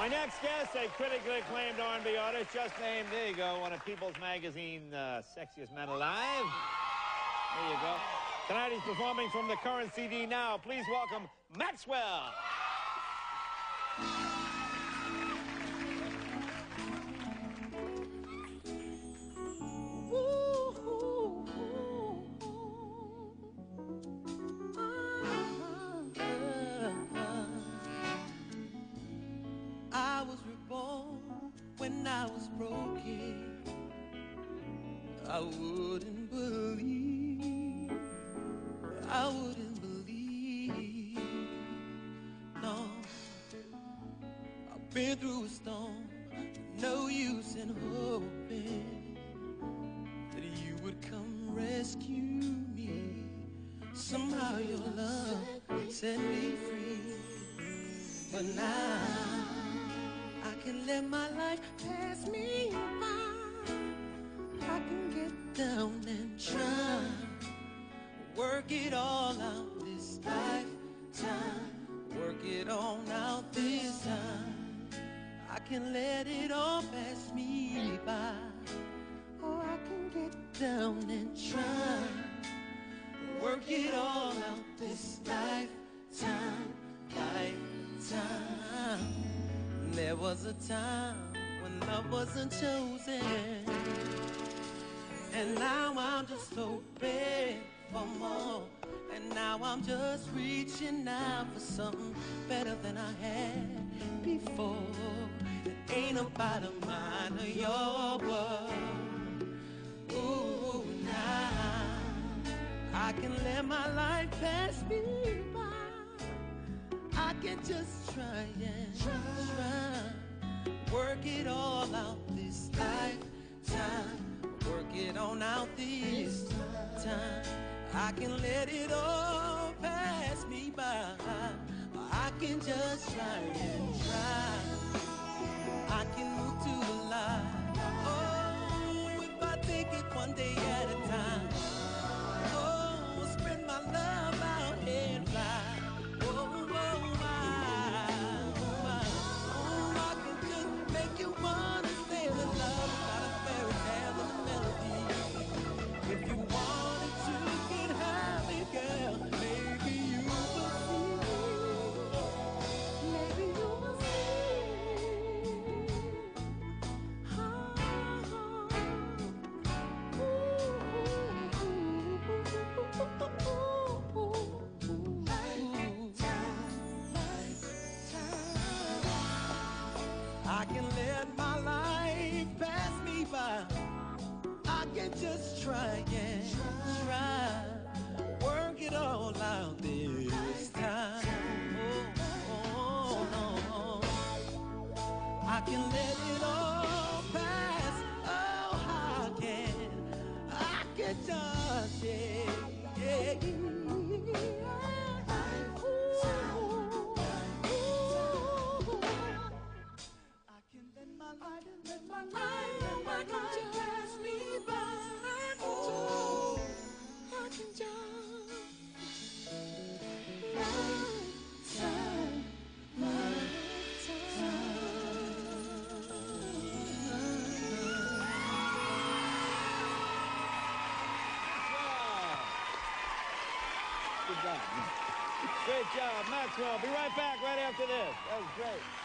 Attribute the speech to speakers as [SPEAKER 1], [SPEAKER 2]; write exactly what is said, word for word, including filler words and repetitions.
[SPEAKER 1] Our next guest, a critically acclaimed R and B artist, just named, there you go, one of People's Magazine uh, Sexiest Men Alive. There you go. Tonight he's performing from the current C D Now. Please welcome Maxwell.
[SPEAKER 2] I was reborn when I was broken. I wouldn't believe, I wouldn't believe, no. I've been through a storm, no use in hoping that you would come rescue me. Somehow your love set me free, but now I can let my life pass me by. I can get down and try, work it all out this lifetime, work it on out this time. I can let it all pass me by. Oh, I can get down and try, work it all out this lifetime, lifetime. There was a time when love wasn't chosen, and now I'm just hoping for more. And now I'm just reaching out for something better than I had before. It ain't about a mine or your world. Ooh, now I can let my life pass me by. I can just try and try, try, work it all out this lifetime, work it on out this time. I can let it all pass me by. I can just try and try. I can move to the light. Oh, if I take it one day at a time. Oh, spread my love out and fly. If you wanted to get happy, girl, maybe you will see. Maybe you will see. Oh, ooh, ooh, ooh. Lifetime, lifetime. I can let my life pass me by. I can just try and try, work it all out this time. Oh, oh, no. I can let it all pass. Oh, I can. I can just, yeah, yeah. I can let my life, let my life, let my life pass me by. Oh, I can just lifetime, lifetime.
[SPEAKER 1] Good job. Great job, Maxwell. Be right back right after this. That was great.